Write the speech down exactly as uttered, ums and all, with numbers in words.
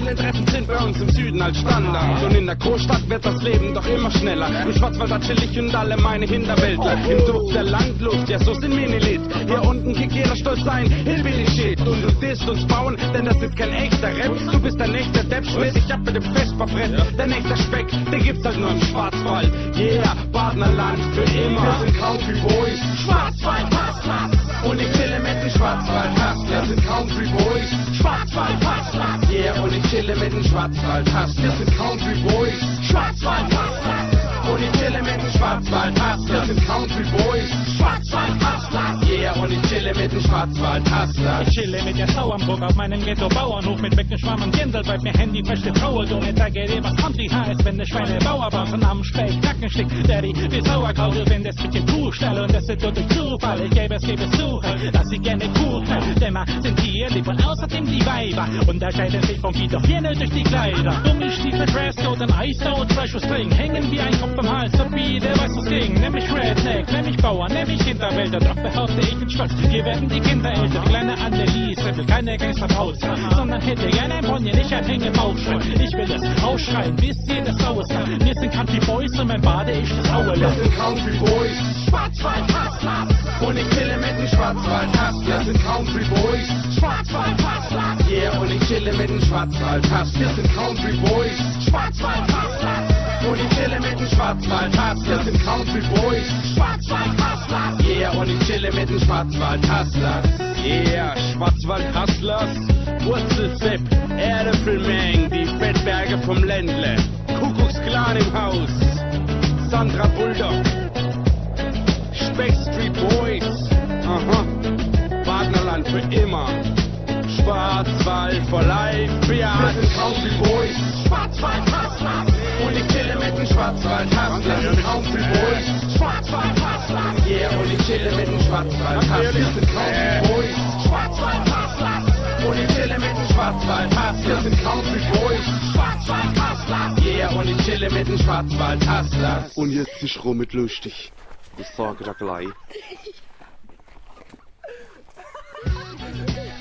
Interessen sind bei uns im Süden als Standard. Und in der Großstadt wird das Leben doch immer schneller. Im Schwarzwald da chill ich und alle meine Hinterwäldler. Im Duft der Landluft, ja so sind wir ein Lied. Hier unten kickt jeder stolz sein, Hillbilly Shit. Und du disst uns bauen, denn das ist kein echter Rap. Du bist der nächste Deppschmidt, ich hab mit dem Festverbrett. Der nächste Speck, der gibt's halt nur im Schwarzwald. Yeah, Partnerland für immer. Wir sind Country Boys, Schwarzwald, Hustler. Und ich chille mit dem Schwarzwald, Hustler. Wir sind Country Boys, Schwarzwald, Hustler. Yeah, und ich chille mit dem Schwarzwald, Hustler. Wir sind Country Boys, Schwarzwald, Hustler. Und ich chille mit dem Schwarzwald, Hustler. Wir sind Country Boys, Schwarzwald, Hustler. Yeah, und ich chille mit dem Schwarzwald, Hustler. Ich chille mit der Sauerburg auf meinem Ghetto-Bauernhof mit Beckenschwamm und Kindel, bei mir Handy feste Traue, du nicht sage dir, was Country heißt, wenn der Schweine Bauerbasen am Speck Nacken schickt, Daddy, wie Sauerkraut, wenn das mit dem Kuh stelle und das ist nur durch Zufall, ich gebe es, gebe es zu, dass ich gerne Kuchen, denn man sind hier lieb und außerdem die Weiber, unterscheiden sich vom Vieh doch gerne durch die Kleider, dumme Stiefel, Dresscode und Eisdau, Trash String, hängen wie ein Kopf im Hals, so wie der weiß was ging, nämlich Redneck, nämlich Bauer, nämlich Hinterwälder, doch behaupte ich bin stolz, hier werden die Kinder älter, die kleine Anneliese will keine Gangsterbraut sein, sondern hätte gerne ein Pony, nicht ein Hänge-Mausschwein, ich will es ausschreien, bis jedes Saues kann, wir sind Country Boys und mein Bade ist das Auerland. Wir sind Country Boys, Schwarzwald, Hustler. Und ich chille mit dem Schwarzwald, Hustler. Wir sind Country Boys, Schwarzwald, Hustler. Yeah, und ich chille mit dem Schwarzwald, Hustler. Wir sind Country Boys, Schwarzwald, Hustler. Und ich chille mit dem Schwarzwald, Hustler. Wir sind Country Boys, Schwarzwald, Hustler. Yeah, und ich chille mit dem Schwarzwald, Hustler. Yeah, Schwarzwald, Hustlers. Wurzelsepp, Erdäpfelmeng, die Fettberge vom Ländle. Kuckucksklan im Haus. Sandra Bulldog. Speckstreet Boys. Aha. Partnerland für immer. Schwarzwald for life, ja. Wir sind Country Boys. Schwarzwald, Hustler. Und ich chille mit dem Schwarzwald, Hustler. Wir sind Country Boys. Schwarzwald, Hustler. Yeah, und ich chille mit dem Schwarzwald, Hustler. Wir sind Country Boys. Schwarzwald, Hustler. Und ich chille mit dem Schwarzwald, Hustler. Wir sind Country Boys. Schwarzwald, Hustler. Yeah, und ich chille mit dem Schwarzwald, Hustler. Und jetzt ist rum mit lustig. Ich sage da gleich.